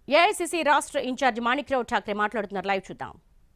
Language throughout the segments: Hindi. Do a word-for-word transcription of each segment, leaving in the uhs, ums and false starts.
ఏఐసీసీ రాష్ట్ర ఇన్ఛార్జ్ మాణిక్రావు ఠాక్రే మాట్లాడుతున్నారు. లైవ్ చూద్దాం.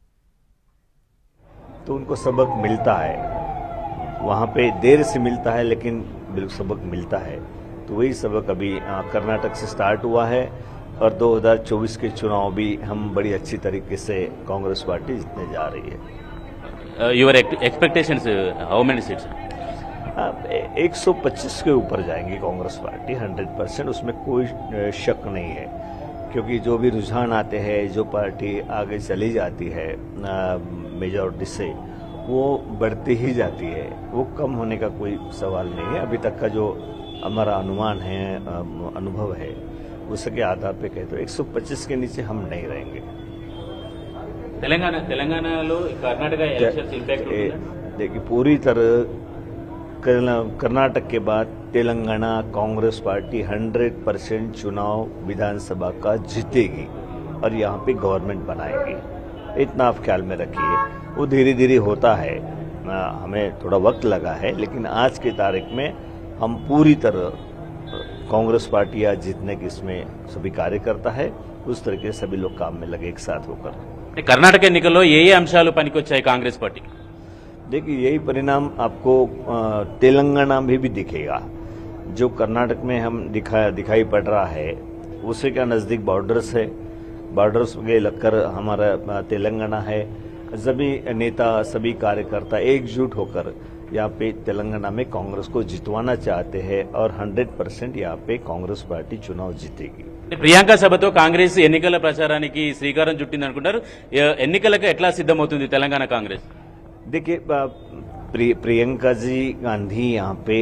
तो उनको सबक मिलता है, वहाँ पे देर से मिलता है लेकिन बिल्कुल सबक मिलता है. तो वही सबक अभी कर्नाटक से स्टार्ट हुआ है और दो हज़ार चौबीस के चुनाव भी हम बड़ी अच्छी तरीके से कांग्रेस पार्टी जीतने जा रही है. Your expectations how many seats? एक सौ पच्चीस के ऊपर जाएंगी कांग्रेस पार्टी हंड्रेड परसेंट, उसमें कोई शक नहीं है. क्योंकि जो भी रुझान आते हैं, जो पार्टी आगे चली जाती है मेजॉरिटी से, वो बढ़ती ही जाती है, वो कम होने का कोई सवाल नहीं है. अभी तक का जो हमारा अनुमान है, अनुभव है, उसके आधार पे कहते हो एक सौ पच्चीस के नीचे हम नहीं रहेंगे. तेलंगाना तेलंगाना लो कर्नाटक इलेक्शंस इंपैक्ट देखिए, पूरी तरह कर्नाटक के बाद Telangana Congress party hundred percent चुनाव विधानसभा का जीतेगी और यहाँ पे गवर्नमेंट बनाएगी. इतना आप ख्याल में रखिए. वो धीरे धीरे होता है, हमें थोड़ा वक्त लगा है, लेकिन आज की तारीख में हम पूरी तरह कांग्रेस पार्टी आज जीतने की इसमें सभी कार्यकर्ता है, उस तरीके से सभी लोग काम में लगे एक साथ होकर. कर्नाटक ఎన్నికల్లో ఏ ఏ అంశాలు పనికొచ్చాయి కాంగ్రెస్ పార్టీ? देखिए, यही परिणाम आपको तेलंगाना में भी दिखेगा. जो कर्नाटक में हम दिखा दिखाई पड़ रहा है, उसे क्या नज़दीक बॉर्डर्स है, बॉर्डर्स के लगकर हमारा तेलंगाना है. सभी नेता, सभी कार्यकर्ता एकजुट होकर यहाँ पे तेलंगाना में कांग्रेस को जितवाना चाहते हैं और हंड्रेड परसेंट यहाँ पे कांग्रेस पार्टी चुनाव जीतेगी. ప్రియాంక సభతో కాంగ్రెస్ ఎన్నికల ప్రచారానికి శ్రీకారం చుట్టింది అనుకుంటారు. ఎన్నికలకు ఎట్లా సిద్ధమవుతుంది తెలంగాణ కాంగ్రెస్? देखिए, प्रि, प्रियंका जी गांधी यहाँ पे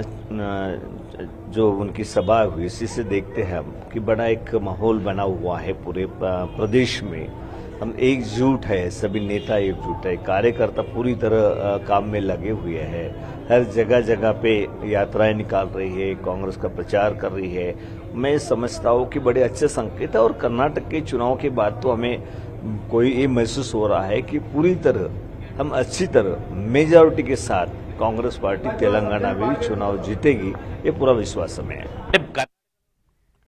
जो उनकी सभा हुई, इसी से देखते हैं हम कि बड़ा एक माहौल बना हुआ है पूरे प्रदेश में. हम एकजुट है, सभी नेता एकजुट है, कार्यकर्ता पूरी तरह काम में लगे हुए हैं. हर जगह जगह पे यात्राएं निकाल रही है, कांग्रेस का प्रचार कर रही है. मैं समझता हूँ कि बड़े अच्छे संकेत है. और कर्नाटक के चुनाव के बाद तो हमें कोई ये महसूस हो रहा है कि पूरी तरह हम अच्छी तरह मेजॉरिटी के साथ कांग्रेस पार्टी तेलंगाना में भी चुनाव जीतेगी, ये पूरा विश्वास हमें है.